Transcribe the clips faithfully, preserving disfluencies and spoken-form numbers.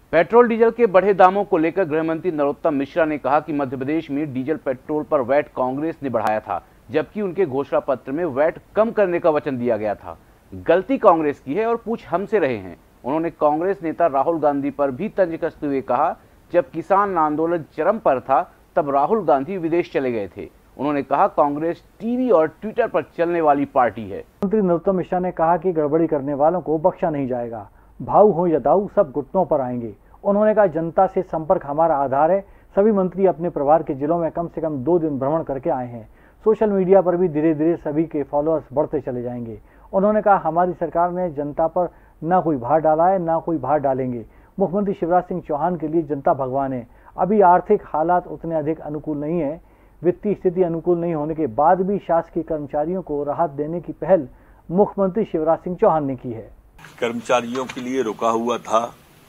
Petrol diesel के बढ़े दामों को लेकर गृह मंत्री नरोत्तम मिश्रा ने कहा कि मध्य प्रदेश में डीजल पेट्रोल पर वैट कांग्रेस ने बढ़ाया था, जबकि उनके घोषणा पत्र में वैट कम करने का वचन दिया गया था। गलती कांग्रेस की है और पूछ हमसे रहे हैं। उन्होंने कांग्रेस नेता राहुल गांधी पर भी तंज कसते हुए कहा, जब किसान आंदोलन चरम पर था तब राहुल गांधी विदेश चले गए थे। उन्होंने कहा, कांग्रेस टीवी और ट्विटर पर चलने वाली पार्टी है। मंत्री नरोत्तम मिश्रा ने कहा कि गड़बड़ी करने वालों को बख्शा नहीं जाएगा, भाऊ हो या दाऊ सब घुटनों पर आएंगे। उन्होंने कहा, जनता से संपर्क हमारा आधार है। सभी मंत्री अपने प्रभार के जिलों में कम से कम दो दिन भ्रमण करके आए हैं। सोशल मीडिया पर भी धीरे धीरे सभी के फॉलोअर्स बढ़ते चले जाएंगे। उन्होंने कहा, हमारी सरकार ने जनता पर ना कोई भार डाला है, ना कोई भार डालेंगे। मुख्यमंत्री शिवराज सिंह चौहान के लिए जनता भगवान है। अभी आर्थिक हालात उतने अधिक अनुकूल नहीं है। वित्तीय स्थिति अनुकूल नहीं होने के बाद भी शासकीय कर्मचारियों को राहत देने की पहल मुख्यमंत्री शिवराज सिंह चौहान ने की है। कर्मचारियों के लिए रुका हुआ था।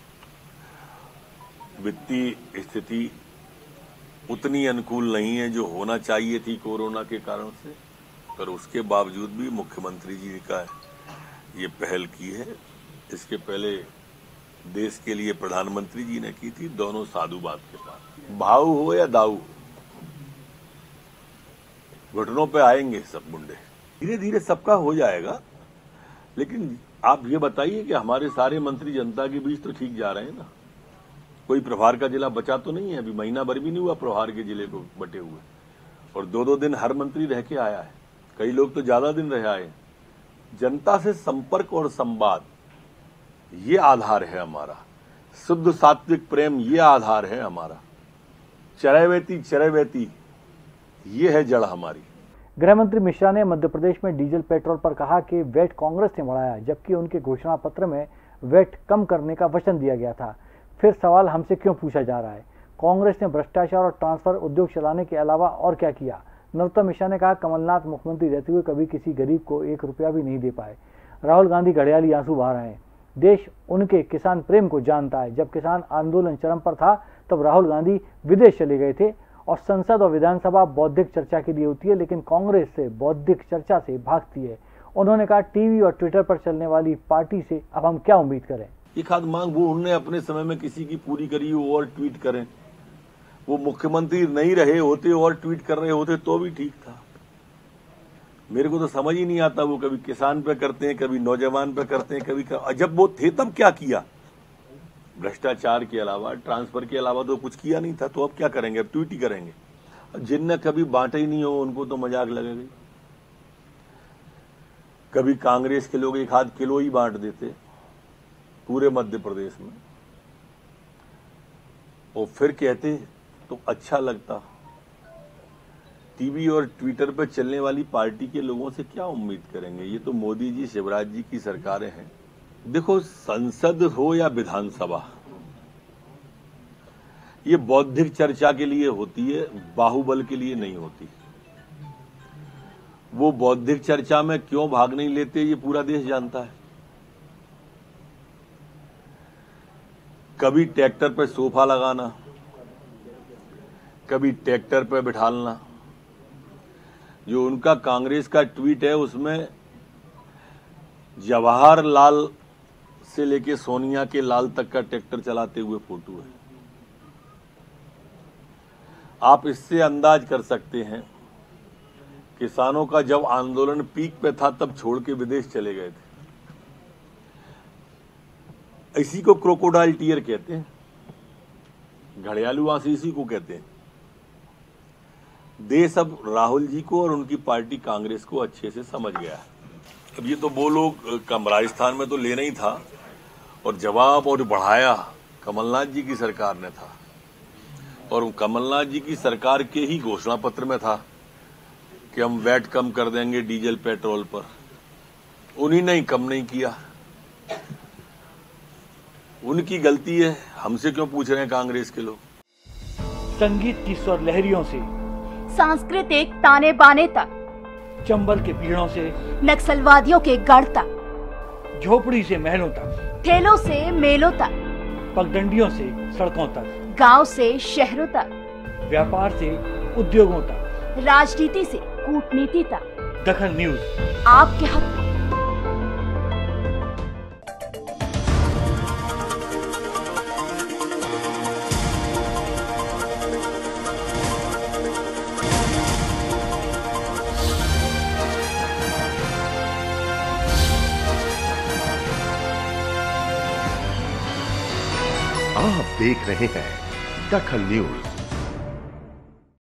वित्तीय स्थिति उतनी अनुकूल नहीं है जो होना चाहिए थी कोरोना के कारण से, पर उसके बावजूद भी मुख्यमंत्री जी का ये पहल की है। इसके पहले देश के लिए प्रधानमंत्री जी ने की थी। दोनों साधु बात के साथ, भाऊ हो या दाऊ, घुटनों पे आएंगे सब मुंडे। धीरे धीरे सबका हो जाएगा। लेकिन आप ये बताइए कि हमारे सारे मंत्री जनता के बीच तो ठीक जा रहे हैं ना। कोई प्रभार का जिला बचा तो नहीं है। अभी महीना भर भी नहीं हुआ प्रभार के जिले को बटे हुए, और दो दो दिन हर मंत्री रह के आया है। कई लोग तो ज्यादा दिन रह आए। जनता से संपर्क और संवाद ये आधार है हमारा। शुद्ध सात्विक प्रेम ये आधार है हमारा। चरैवेती चरैवेती ये है जड़ हमारी। गृह मंत्री मिश्रा ने मध्य प्रदेश में डीजल पेट्रोल पर कहा कि वैट कांग्रेस ने बढ़ाया, जबकि उनके घोषणा पत्र में वैट कम करने का वचन दिया गया था। फिर सवाल हमसे क्यों पूछा जा रहा है? कांग्रेस ने भ्रष्टाचार और ट्रांसफर उद्योग चलाने के अलावा और क्या किया? नरोत्तम मिश्रा ने कहा, कमलनाथ मुख्यमंत्री रहते हुए कभी किसी गरीब को एक रुपया भी नहीं दे पाए। राहुल गांधी घड़ियाली आंसू बहा रहे हैं। देश उनके किसान प्रेम को जानता है। जब किसान आंदोलन चरम पर था तब राहुल गांधी विदेश चले गए थे। और संसद और विधानसभा बौद्धिक चर्चा के लिए होती है, लेकिन कांग्रेस से बौद्धिक चर्चा से भागती है। उन्होंने कहा, टीवी और ट्विटर पर चलने वाली पार्टी से अब हम क्या उम्मीद करें? एक आध मांग वो उन्होंने अपने समय में किसी की पूरी करी हो और ट्वीट करें। वो मुख्यमंत्री नहीं रहे होते और ट्वीट कर रहे होते तो भी ठीक था। मेरे को तो समझ ही नहीं आता। वो कभी किसान पे करते हैं, कभी नौजवान पे करते हैं, कभी कर... जब वो थे तब क्या किया? भ्रष्टाचार के अलावा, ट्रांसफर के अलावा तो कुछ किया नहीं था। तो अब क्या करेंगे? अब ट्वीट ही करेंगे। जिनने कभी बांटा ही नहीं हो उनको तो मजाक लगेगी। कभी कांग्रेस के लोग एक आध किलो ही बांट देते पूरे मध्य प्रदेश में, और फिर कहते तो अच्छा लगता। टीवी और ट्विटर पर चलने वाली पार्टी के लोगों से क्या उम्मीद करेंगे? ये तो मोदी जी, शिवराज जी की सरकारें हैं। देखो, संसद हो या विधानसभा, ये बौद्धिक चर्चा के लिए होती है, बाहुबल के लिए नहीं होती। वो बौद्धिक चर्चा में क्यों भाग नहीं लेते ये पूरा देश जानता है। कभी ट्रैक्टर पे सोफा लगाना, कभी ट्रैक्टर पे बिठालना। जो उनका कांग्रेस का ट्वीट है उसमें जवाहरलाल से लेके सोनिया के लाल तक का ट्रैक्टर चलाते हुए फोटो है। आप इससे अंदाज कर सकते हैं किसानों का जब आंदोलन पीक पे था तब छोड़ के विदेश चले गए थे। इसी को क्रोकोडाइल टीयर कहते हैं, घड़ियालू आंसू इसी को कहते हैं। देश अब राहुल जी को और उनकी पार्टी कांग्रेस को अच्छे से समझ गया है। अब ये तो वो लोग कम राजस्थान में तो लेना ही था, और जवाब और बढ़ाया कमलनाथ जी की सरकार ने था। और कमलनाथ जी की सरकार के ही घोषणा पत्र में था कि हम वैट कम कर देंगे डीजल पेट्रोल पर। उन्हीं ने ही कम नहीं किया। उनकी गलती है। हमसे क्यों पूछ रहे हैं कांग्रेस के लोग? संगीत की स्वर लहरियों से सांस्कृतिक ताने बाने तक, चंबल के पीड़ों से नक्सलवादियों के गढ़ तक, झोपड़ी से महलों तक, ठेलों से मेलों तक, पगडंडियों से सड़कों तक, गांव से शहरों तक, व्यापार से उद्योगों तक, राजनीति से कूटनीति तक, दखन न्यूज आपके हक में। आप देख रहे हैं दखल न्यूज।